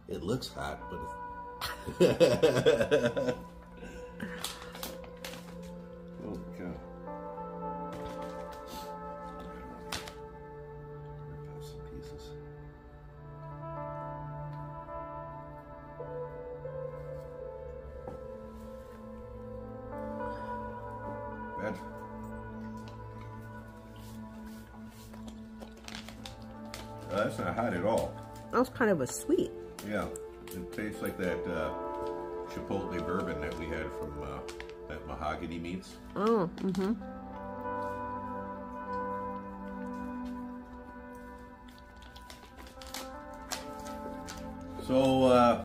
It looks hot, but Holy cow. Rip off some pieces. Bad. That's not hot at all. That was kind of a sweet. Yeah, it tastes like that Chipotle bourbon that we had from that Mahogany Meats. Oh, mm-hmm. So,